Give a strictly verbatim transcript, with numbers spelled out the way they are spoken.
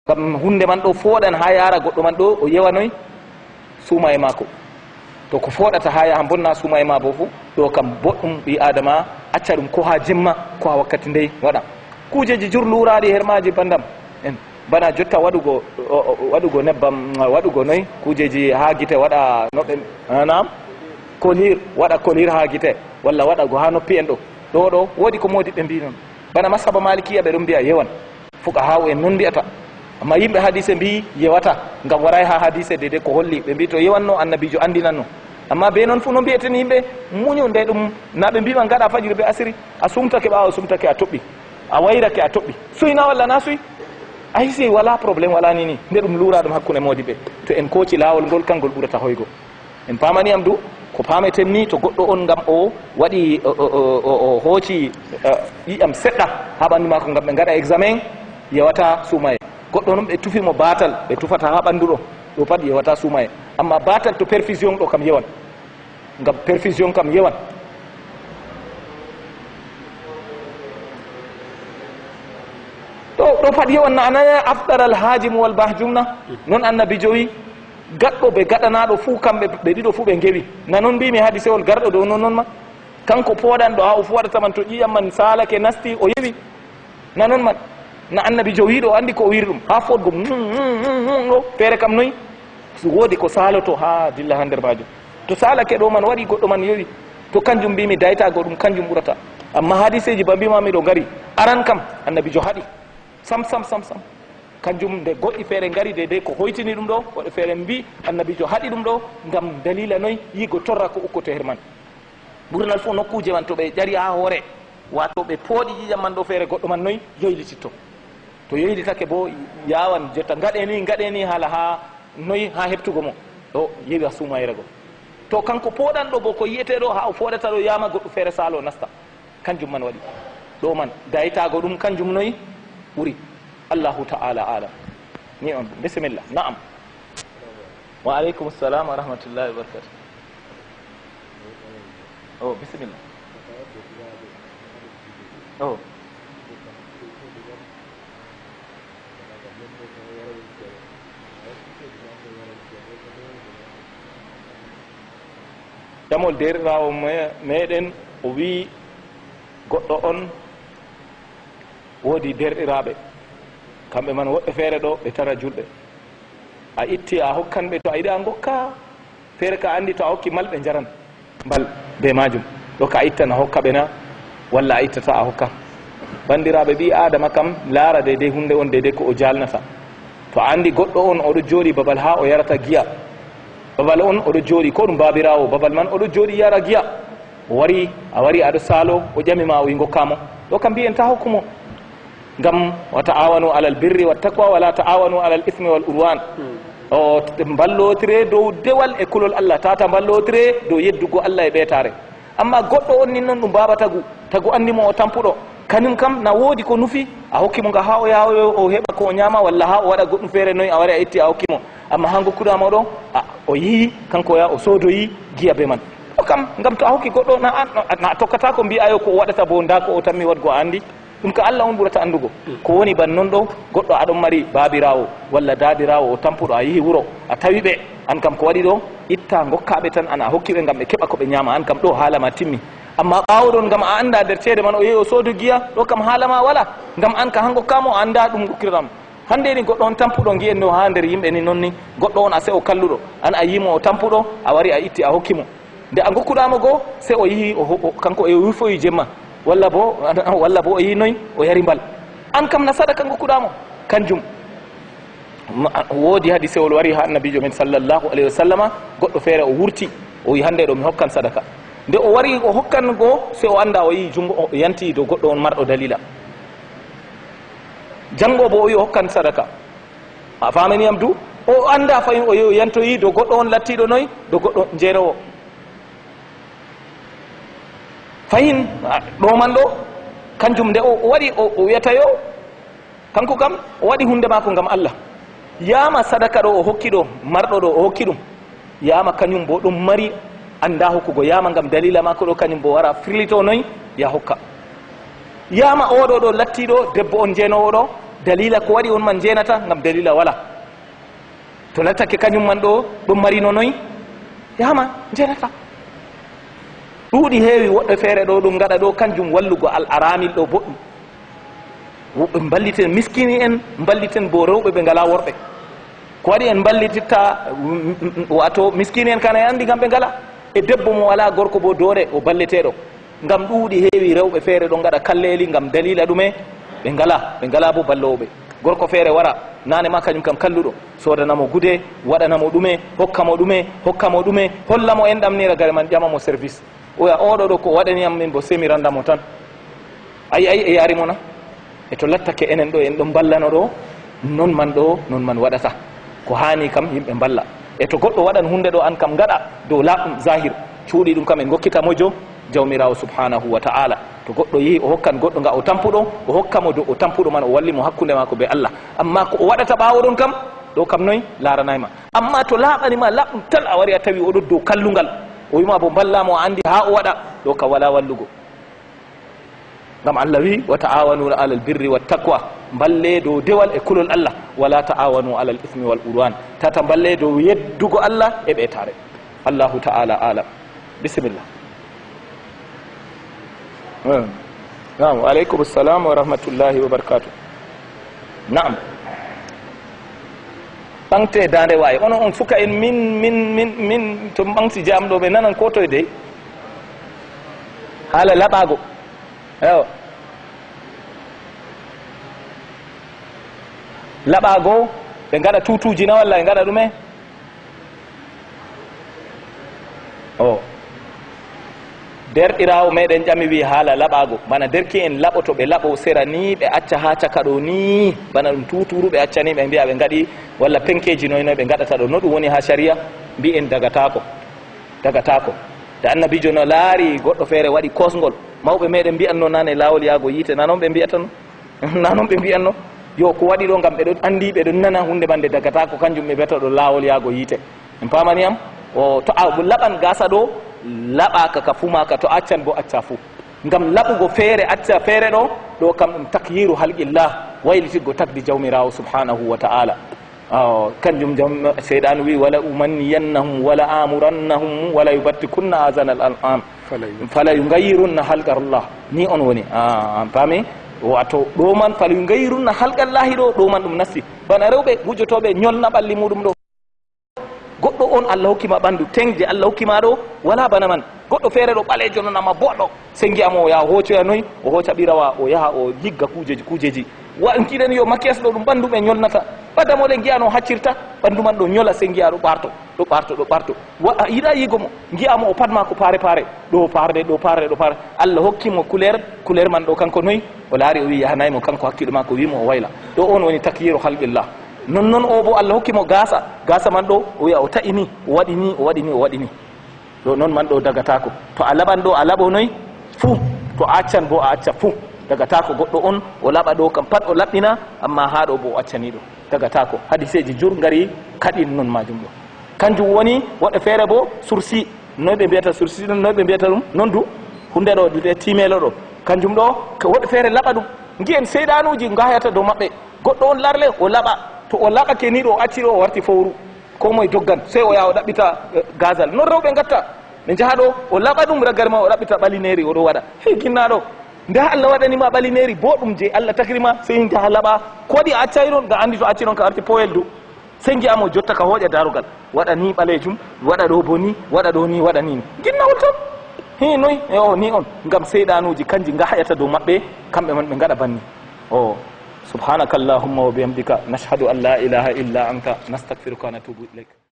ngam hunde man ɗo fooɗan ha yara goɗɗo man ɗo o yewanoy suuma e maako. to ko foɗata ha yaha bonna suuma e ma bo fu ɗo kam boɗɗum ɓi adama acca ɗum ko ha jemma ko ha wakkati ndey waɗa kujeji jurluraɗi hermaji bandam en bana jotta waɗugo waɗugo nebbam waɗugo noy kujeji ha gite waɗa noɓe nam kolir waɗa kolir ha gite walla waɗa go ha noppi en ɗo ɗo ɗo woodi ko modi ɓe mbi noon bana masaba malikiya ɓe ɗon mbiya yewan fuka haw en noon mbiyata amma yimɓe hadise mbi yewata ngam waray ha hadise dede ko holli ɓe mbi to yewanno annabijo andinanno amma be noon fu no mbiyeten yimɓe muñu nde ɗum na ɓe mbima gaɗa fajiri be asiri a sumtake ɓawa sumtake a toɓɓi a wayrake a toɓɓi suyna walla na suy a hisi wala probléme wala nini nde ɗum lura ɗum hakkude modi ɓe to en koci lawol ngol kangol ɓurata hoygo en pamani am du ko pameten ni to goɗɗo on ngam o waɗi o hooci ƴiƴam seɗɗa ha ɓandu mako ngam ɓe gaɗa examen yewata suumaye goɗɗo noon ɓe tufimo batal ɓe tufata ha ɓandu ɗo ɗo pat yewata suumaye amma batal to perfusion ɗo kam yewan ngam perfusion kam yewan ɗo ɗo pat yewan na anaya afdara al hajimu wal bahjumna noon annabi joyi gaɗɗo ɓe gaɗanaɗo fuu kamɓe ɓe ɗiɗo fuu ɓe ngewi na noon mbimi hadi sewol garɗo dow non noon ma kanko pooɗanɗo ha o fu waɗataman to ƴiyam man salake nasti o yewi na noon man na annabi jo wiɗo andi ko o wiri ɗum ha fotgo ɗo feere kam noyi woodi ko saloto ha dilla ha nder majum to salake ɗo man waɗi goɗɗo man yewi to kanjum mbimi daytago ɗum kanjum ɓurata amma hadiseji ba mbimami ɗo gari aran kam annabi jo haɗi sam sam sam sam kanjum nde goɗɗi feere ngari de de ko hoytini ɗum ɗo woɗɗe feere mbi annabijo haɗi ɗum ɗo ngam dalila noyi yigo torra ko ukkoto her man ɓurnal fof nokkuje man to ɓe ƴari ha hoore wato ɓe pooɗi ƴiƴam man ɗo feere goɗɗo man noyi yoylititto to yoylitake bo yawan jotta gaɗeni gaɗeni haala ha noyi ha heɓtugo mo ɗo yewi a suumayre go to kanko pooɗanɗo bo ko yiyeteɗo ha o foɗata ɗo yama goɗɗo feere saalo nasta kanjum man waɗi ɗo man daytago ɗum kanjum noyi ɓuri allahu ta'ala alam ni on bisimillah na'am wa aleykum salam wa rahmatullahi wa barakatuh oh bisimillah oh jamol derirawo meɗen o wi goɗɗo on woodi derɗiraɓe kamɓe man woɓɓe feere ɗo ɓe tara julɓe a itti a hokkanɓe to a yiɗi a gokka feere ka andi to a hokki mal ɓe jaran mbal be majum ɗo ka a ittan a hokka ɓe na walla a ittata a hokka bandiraɓe ɓi adama kam laara deydey hunde on deydey ko o jalnata to a andi goɗɗo on oɗo jooɗi babal ha o yarata giya babal on oɗo jooɗi ko ɗum babirawo babal man oɗo jooɗi yara giya o wari a wari aɗo saalo o ƴamima o wi gokkamo ɗo kam mbiyen ta hokkumo ngam wa ta'awanu alal birri wa taqwa wala ta'awanu alal ismi wal urwan o ballotire dow dewal e kulol Allah tata ballotire dow yeddugo Allah e ɓeetare amma goɗɗo on nin noon ɗum baba tagu tagu andimo o tampuɗo kañum kam na woodi ko nufi a hokkimo nga ha o yaha o heɓa ko o ñama walla ha o waɗa goɗɗum feere noyi a wari a itti a hokkimo amma ha gokkudama ɗo o yeehi kanko ya o soodoyi giya be man o kam ngam to a hokki goɗɗo na na tokkata ko mbiya yo ko o waɗata bo nda ko o tammi waɗgo a andi ɗum ka Allah on ɓurata andugo ko woni ban noon ɗo goɗɗo aɗon mari babirawo walla dadirawo o tampuɗo a yeehi wuuro a tawi ɓe an kam ko waɗi ɗo itta gokkaɓe tan an a hokkiɓe ngam ɓe keɓa ko ɓe ñama an kam ɗo haalama timmi amma ɓawɗon ngam a anda nder ceede man o yeehi o soodu giya ɗo kam haalama wala ngam an ka han gokkamo a anda ɗum gokkirtam hande ni goɗɗo on tampuɗo giyen no ha nder yimɓe ni noon ni goɗɗo on a se o kalluɗo an a yimo o tampuɗo a wari a itti a hokkimo nde a gokkuɗamo goo se o yeehi kanko e wifoyi jemma walla bo walla bo o yi noyi o yari mbal an kam na sadaka gokkuɗamo kanjum woodi hadisewol wari ha annabijo men sallllahu alayhi wa sallama goɗɗo feere o wurti o wi hande ɗo mi hokkan sadaka nde o wari o hokkan goo se o anda o yi jungo o yanti dow goɗɗo on marɗo dalila janngo bo o wi o hokkan sadaka a famaniyam du o anda fayin o yi o yantoyi dow goɗɗo on lattiɗo noyi dow goɗɗo jeerowo fayin ɗo man ɗo kanjum nde o waɗi o wiyata yo kanko kam o waɗi hunde mako ngam Allah yama sadaka ɗo o hokki ɗo marɗo ɗo o hokki ɗum yama kañum bo ɗum mari anda hokkugo yama ngam dalila mako ɗo kañum bo wara firlito noyi ya hokka yama oɗo ɗo lattiɗo debbo on jeenowo ɗo dalila ko waɗi on man jenata ngam dalila wala to lattake kañum man ɗo ɗum marino noyi yama jenata ɗuuɗi heewi woɗɗo feere ɗo ɗum gaɗa ɗo kanjum wallugo al aramil ɗo boɗɗum woɓɓe mballiten miskini en mballiten bo rewɓe ɓe ngala worɓe ko waɗi en mballititta wato miskini en kana e andi ngam ɓe ngala e debbo mo wala gorko bo doore o balleteɗo ngam ɗuuɗi heewi rewɓe feere ɗo gaɗa kalleli ngam dalila ɗume ɓe ngala ɓe ngala bo ballowɓe gorko feere wara nane ma kañum kam kalluɗo sodanamo gude waɗanamo ɗume hokkamo ɗume hokkamo ɗume hollamo en ɗamnira gare man ƴamamo service oya oɗo ɗo ko waɗaniyam min bo semirandamo tan ayi ayi e yarimo na e to lattake enen ɗo en ɗo ballano ɗo non man ɗo non man waɗata ko hani kam yimɓe balla e to goɗɗo waɗan hunde ɗo an kam gaɗa dow laaɓɗum zahir cuuɗi ɗum kam en gokkita mojo jawmirawo subhanahu wa ta'ala to goɗɗo yehi o hokkan goɗɗo nga o tampuɗo o hokkamo dow o tampuɗo man o wallimo hakkunde mako be Allah amma ko o waɗata ɓawo ɗon kam ɗo kam noyi laranayma amma to laaɓanima laaɓɗum tan a wari a tawi oɗo dow kallungal o wima bo ballamo a andi ha o waɗa ɗo ka wala wallugo ngam Allah wi wa ta'awanu ala albirri wat taqwa balle dow dewal e kulol Allah wala ta'awanu ala al ithmi wal udwan tata balle dow yeddugo Allah e ɓeetare Allahu ta'ala alam bisimillah. Naam, wa aleykum assalam wa rahmatullahi wa barakatuh. Naam, ɓangte dande wawi ono on suka en min min min min to ɓangti jam ɗo ɓe nanan ko toye de haala laɓago eyo laɓago ɓe gaɗa tutuji na walla ɓe gaɗa ɗume o derɗirawo meɗen ƴami wi haala laɓago bana derki en laɓoto ɓe laɓo sera ni ɓe acca ha caka ɗo ni bana ɗum tuturu ɓe acca ni ɓe mbiya ɓe gaɗi walla penkeji noy noy ɓe gaɗata ɗo no ɗum woni ha sharia mbi'en dagatako dagatako da annabijo no laari goɗɗo feere waɗi kosgol mawɓe meɗen mbiyanno nane lawol yaago yiite na noon ɓe mbiyatano na noon ɓe mbiyanno yo ko waɗi ɗo gam ɓeɗon andi ɓeɗon nana hunde bande dagatako kanjum ɓe mbiyata ɗo lawol yaago yiite en pamaniyam o to a laɓan gasa ɗo laɓaka ka fumaka to accan bo acca fuu ngam laɓugo feere acca feere ɗo ɗo kam ɗum takyiru halqillah waylitigo tagdi jawmirawo subhanahu wa ta'ala kanjum jam seyɗanu wi wala umanniyannahum wala amurannahum wala yubattikunna azana al an'am fala yugayirunna halqallah ni on woni a paami wato ɗo man fala yugayirunna halqallahi ɗo ɗo man ɗum nasti bana rewɓe gujotoɓe ñolna ɓalli muɗum ɗo goɗɗo on Allah hokkima ɓandu tengde Allah hokkima ɗo wala bana man goɗɗo feere ɗo ɓalejo noon amma boɗɗo se giyamo o yaha hoocoya noyi o hooca ɓirawa o yaha o yigga kujeji kujeji wa kiɗen yo makkes ɗo ɗum ɓandu ɓe ñolnata ɓadamoɗe giyano haccirta ɓandu man ɗo ñola se giya ɗo ɓarto ɗo ɓarto ɗo ɓarto a yiɗa yigomo giyamo o patma ko paare paare ɗo parde ɗo parde ɗo parde Allah hokkimo couleur couleur man ɗo kanko noyi o laari o wi yahanaymo kanko hakkille ma ko wimo o wayla ɗo on woni takyiru halqillah non noon o bo Allah hokkimo gasa gasa man ɗo o wiya o ta'i ni o waɗi ni o waɗi ni o waɗi ni ɗo noon man ɗo dagatako to a laɓan ɗo a laɓo noyi fuu to a accan bo a acca fuu dagatako goɗɗo on o laɓa ɗo kam pat o laɓɓina amma ha ɗo bo o accani ɗo dagatako hadiseji jur gari kaɗin non majum ɗo kanjum woni woɗɗo feere bo sursi noy ɓe mbiyata sursi ɗum noy ɓe mbiyata ɗum non du hunde ɗo ɗe timelo ɗo kanjum ɗo woɗɗo feere laɓa ɗum giyen seyɗanuji gayata dow maɓɓe goɗɗo on larle o laɓa to o laɓake ni ɗo o acci ɗo o warti fowru ko moye doggan sey o yaha o ɗaɓɓita gazal non rewɓe gatta ɓe jaha ɗo o laɓa ɗum ragare ma o ɗaɓɓita ɓalineri oɗo waɗa hey ginnaɗo nde Allah waɗanima ɓalineri boɗɗum je Allah tagrima sey jaha laɓa ko waɗi a accay ɗon ga andi to acci ɗon ka arti poyel du sey giyamo jotta ka hooƴa darugal waɗa ni ɓalejum waɗa ɗo bo ni waɗa ɗo ni waɗa ni ginnawol tan hi noyi e o ni on ngam seyɗanuji kanji gahayata dow maɓɓe kamɓe man ɓe gaɗa banni o سبحانك اللهم وبحمدك نشهد أن لا إله إلا أنت نستغفرك ونتوب إليك